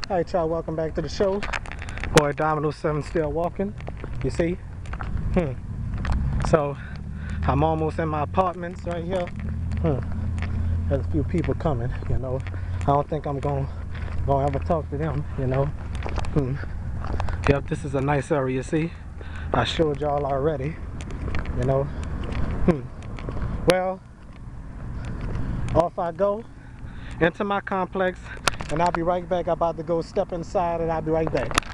Alright y'all, welcome back to the show. Boy Dominoes 7 still walking. You see? So I'm almost in my apartments right here. There's a few people coming, you know. I don't think I'm gonna ever talk to them, you know. Yep, this is a nice area, you see. I showed y'all already, you know. Well, off I go into my complex, and I'll be right back. I'm about to go step inside, and I'll be right back.